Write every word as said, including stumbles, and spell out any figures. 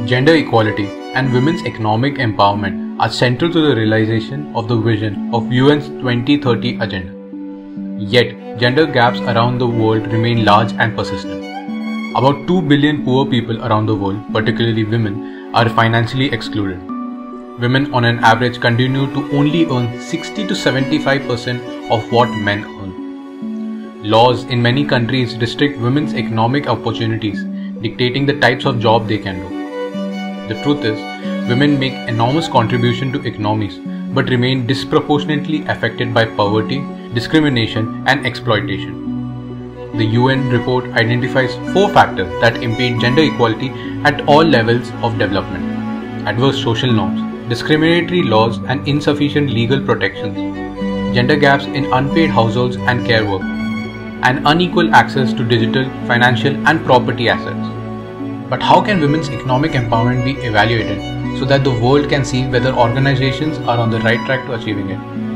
Gender equality and women's economic empowerment are central to the realization of the vision of U N's twenty thirty agenda. Yet, gender gaps around the world remain large and persistent. About two billion poor people around the world, particularly women, are financially excluded. Women on an average continue to only earn sixty to seventy-five percent of what men earn. Laws in many countries restrict women's economic opportunities, dictating the types of job they can do. The truth is, women make enormous contribution to economies but remain disproportionately affected by poverty, discrimination and exploitation. The U N report identifies four factors that impede gender equality at all levels of development: adverse social norms, discriminatory laws and insufficient legal protections, gender gaps in unpaid households and care work, and unequal access to digital, financial and property assets. But how can women's economic empowerment be evaluated so that the world can see whether organizations are on the right track to achieving it?